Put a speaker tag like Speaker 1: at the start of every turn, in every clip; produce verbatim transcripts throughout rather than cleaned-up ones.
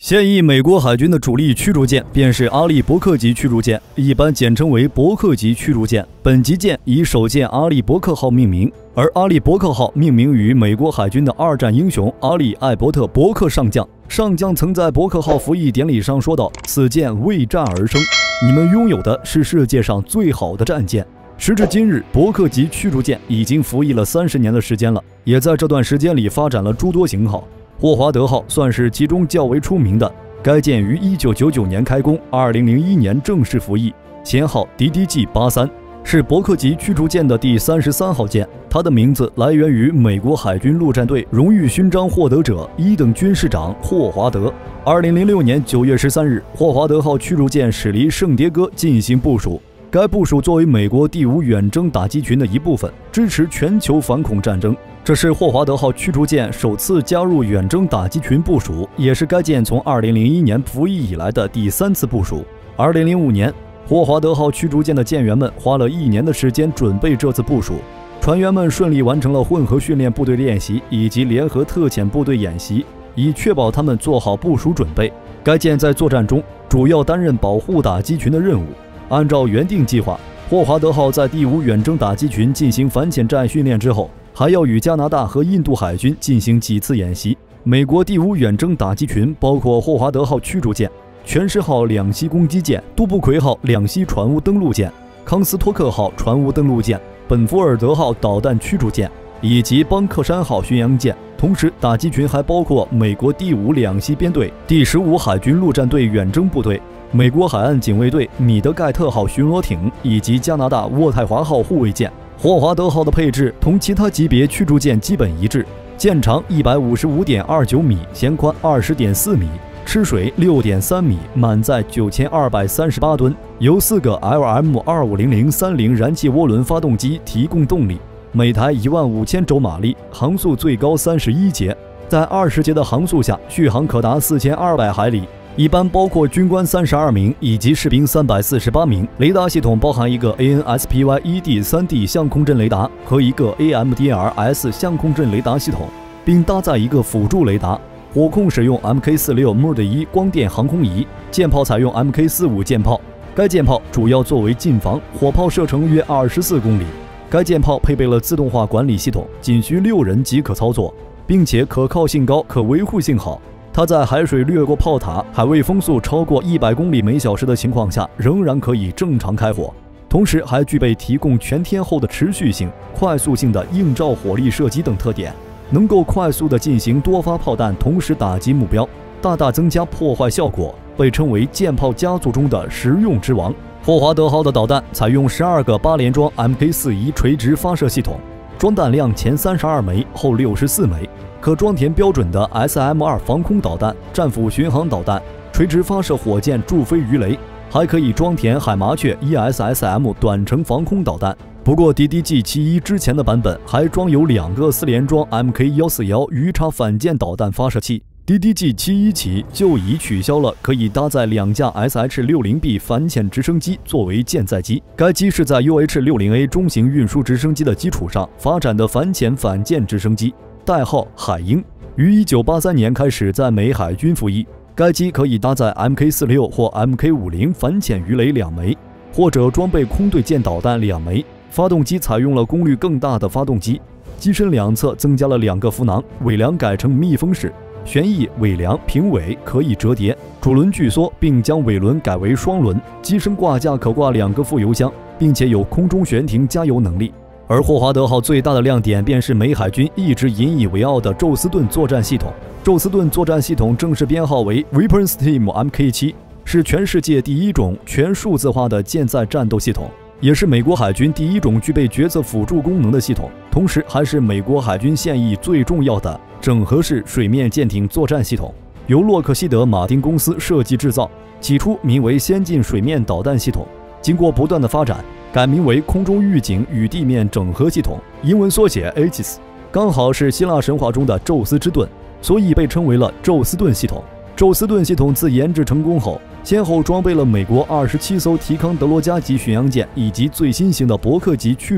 Speaker 1: 现役美国海军的主力驱逐舰便是阿利伯克级驱逐舰，一般简称为伯克级驱逐舰。本级舰以首舰阿利伯克号命名，而阿利伯克号命名于美国海军的二战英雄阿利艾伯特·伯克上将。上将曾在伯克号服役典礼上说道：“此舰为战而生，你们拥有的是世界上最好的战舰。”时至今日，伯克级驱逐舰已经服役了三十年的时间了，也在这段时间里发展了诸多型号。霍华德号算是其中较为出名的，该舰于一九九九年开工，二零零一年正式服役，舷号 D D G 八三，是伯克级驱逐舰的第三十三号舰。它的名字来源于美国海军陆战队荣誉勋章获得者一等军士长霍华德。二零零六年九月十三日，霍华德号驱逐舰驶离圣迭戈进行部署。该部署作为美国第五远征打击群的一部分，支持全球反恐战争。这是霍华德号驱逐舰首次加入远征打击群部署，也是该舰从二零零一年服役以来的第三次部署。二零零五年，霍华德号驱逐舰的舰员们花了一年的时间准备这次部署，船员们顺利完成了混合训练部队练习以及联合特遣部队演习，以确保他们做好部署准备。该舰在作战中主要担任保护打击群的任务。按照原定计划，霍华德号在第五远征打击群进行反潜战训练之后，还要与加拿大和印度海军进行几次演习。美国第五远征打击群包括霍华德号驱逐舰、全狮号两栖攻击舰、杜布奎号两栖船坞登陆舰、康斯托克号船坞登陆舰、本福尔德号导弹驱逐舰以及邦克山号巡洋舰。同时，打击群还包括美国第五两栖编队、第十五海军陆战队远征部队、美国海岸警卫队米德盖特号巡逻艇以及加拿大渥太华号护卫舰。霍华德号的配置同其他级别驱逐舰基本一致，舰长 一百五十五点二九米，舷宽 二十点四米，吃水 六点三米，满载九千二百三十八吨，由四个 L M 二五零零三零燃气涡轮发动机提供动力，每台一万五千轴马力，航速最高三十一节，在二十节的航速下，续航可达四千二百海里。一般包括军官三十二名以及士兵三百四十八名。雷达系统包含一个 A N S P Y E D 三 D 相控阵雷达和一个 A M D R S 相控阵雷达系统，并搭载一个辅助雷达。火控使用 M K 四十六 M O D 一光电航空仪，舰炮采用 M K 四十五 舰炮。该舰炮主要作为近防，火炮射程约二十四公里。该舰炮配备了自动化管理系统，仅需六人即可操作，并且可靠性高，可维护性好。它在海水掠过炮塔、海卫风速超过一百公里每小时的情况下，仍然可以正常开火，同时还具备提供全天候的持续性、快速性的映照火力射击等特点，能够快速地进行多发炮弹同时打击目标，大大增加破坏效果，被称为舰炮家族中的实用之王。霍华德号的导弹采用十二个八连装 M K 四十一 垂直发射系统，装弹量前三十二枚，后六十四枚。可装填标准的 S M 二 防空导弹、战斧巡航导弹、垂直发射火箭助飞鱼雷，还可以装填海麻雀 E S S M 短程防空导弹。不过 D D G 七十一之前的版本还装有两个四连装 M K 一四一鱼叉反舰导弹发射器。D D G 七十一起就已取消了可以搭载两架 S H 六十 B 反潜直升机作为舰载机。该机是在 U H 六十 A 中型运输直升机的基础上发展的反潜反舰直升机，代号海鹰，于一九八三年开始在美海军服役。该机可以搭载 M K 四十六 或 M K 五十 反潜鱼雷两枚，或者装备空对舰导弹两枚。发动机采用了功率更大的发动机，机身两侧增加了两个浮囊，尾梁改成密封式，旋翼、尾梁、平尾可以折叠，主轮聚缩，并将尾轮改为双轮。机身挂架可挂两个副油箱，并且有空中悬停加油能力。而霍华德号最大的亮点便是美海军一直引以为傲的宙斯盾作战系统。宙斯盾作战系统正式编号为 Weapons-Team M K 七，是全世界第一种全数字化的舰载战斗系统，也是美国海军第一种具备决策辅助功能的系统，同时还是美国海军现役最重要的整合式水面舰艇作战系统，由洛克希德马丁公司设计制造。起初名为先进水面导弹系统，经过不断的发展，改名为空中预警与地面整合系统，英文缩写 A G I S， 刚好是希腊神话中的宙斯之盾，所以被称为了宙斯盾系统。宙斯盾系统自研制成功后，先后装备了美国二十七艘提康德罗加级巡洋舰以及最新型的伯克级驱逐舰。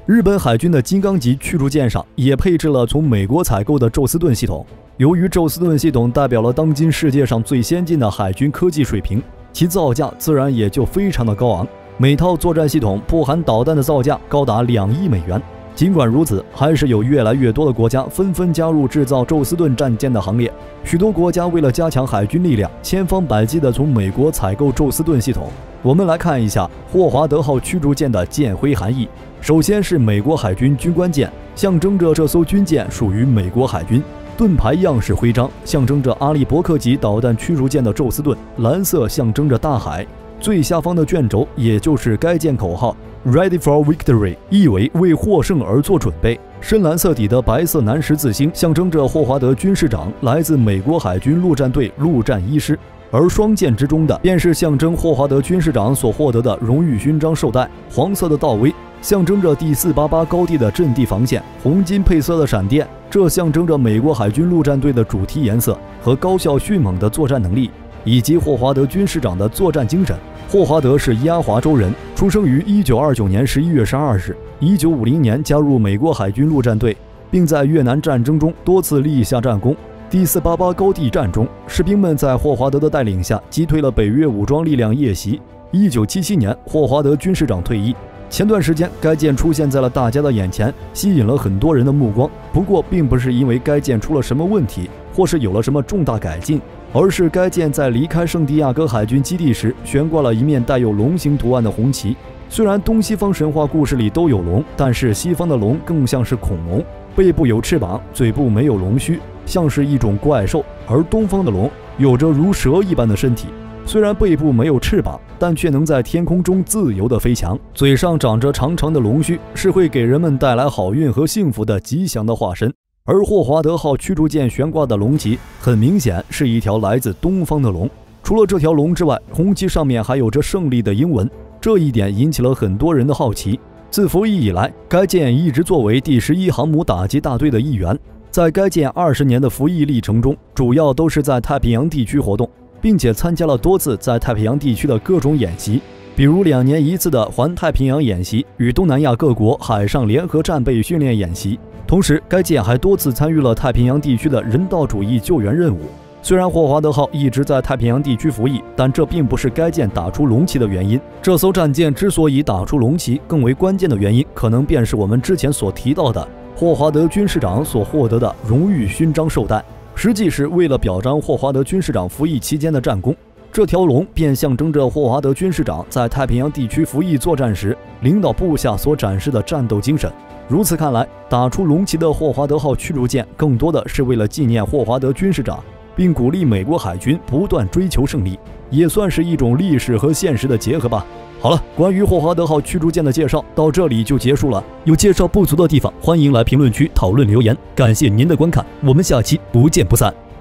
Speaker 1: 日本海军的金刚级驱逐舰上也配置了从美国采购的宙斯盾系统。由于宙斯盾系统代表了当今世界上最先进的海军科技水平，其造价自然也就非常的高昂。每套作战系统不含导弹的造价高达两亿美元。尽管如此，还是有越来越多的国家纷纷加入制造宙斯盾战舰的行列。许多国家为了加强海军力量，千方百计地从美国采购宙斯盾系统。我们来看一下霍华德号驱逐舰的舰徽含义。首先是美国海军军官舰，象征着这艘军舰属于美国海军。盾牌样式徽章象征着阿利伯克级导弹驱逐舰的宙斯盾，蓝色象征着大海。最下方的卷轴也就是该舰口号 Ready for Victory， 意为为获胜而做准备。深蓝色底的白色南十字星象征着霍华德军士长来自美国海军陆战队陆战一师，而双剑之中的便是象征霍华德军士长所获得的荣誉勋章绶带。黄色的道徽象征着第四八八高地的阵地防线，红金配色的闪电，这象征着美国海军陆战队的主题颜色和高效迅猛的作战能力，以及霍华德军士长的作战精神。霍华德是压华州人，出生于一九二九年十一月十二日。一九五零年加入美国海军陆战队，并在越南战争中多次立下战功。第四八八高地战中，士兵们在霍华德的带领下击退了北越武装力量夜袭。一九七七年，霍华德军士长退役。前段时间，该舰出现在了大家的眼前，吸引了很多人的目光。不过，并不是因为该舰出了什么问题，或是有了什么重大改进，而是该舰在离开圣地亚哥海军基地时悬挂了一面带有龙形图案的红旗。虽然东西方神话故事里都有龙，但是西方的龙更像是恐龙，背部有翅膀，嘴部没有龙须，像是一种怪兽；而东方的龙有着如蛇一般的身体，虽然背部没有翅膀，但却能在天空中自由地飞翔，嘴上长着长长的龙须，是会给人们带来好运和幸福的吉祥的化身。而霍华德号驱逐舰悬挂的龙旗很明显是一条来自东方的龙。除了这条龙之外，红旗上面还有着胜利的英文，这一点引起了很多人的好奇。自服役以来，该舰一直作为第十一航母打击大队的一员。在该舰二十年的服役历程中，主要都是在太平洋地区活动，并且参加了多次在太平洋地区的各种演习，比如两年一次的环太平洋演习与东南亚各国海上联合战备训练演习。同时，该舰还多次参与了太平洋地区的人道主义救援任务。虽然霍华德号一直在太平洋地区服役，但这并不是该舰打出龙旗的原因。这艘战舰之所以打出龙旗，更为关键的原因，可能便是我们之前所提到的霍华德军士长所获得的荣誉勋章绶带。实际是为了表彰霍华德军士长服役期间的战功，这条龙便象征着霍华德军士长在太平洋地区服役作战时领导部下所展示的战斗精神。如此看来，打出龙旗的霍华德号驱逐舰更多的是为了纪念霍华德军士长，并鼓励美国海军不断追求胜利，也算是一种历史和现实的结合吧。好了，关于霍华德号驱逐舰的介绍到这里就结束了。有介绍不足的地方，欢迎来评论区讨论留言。感谢您的观看，我们下期不见不散。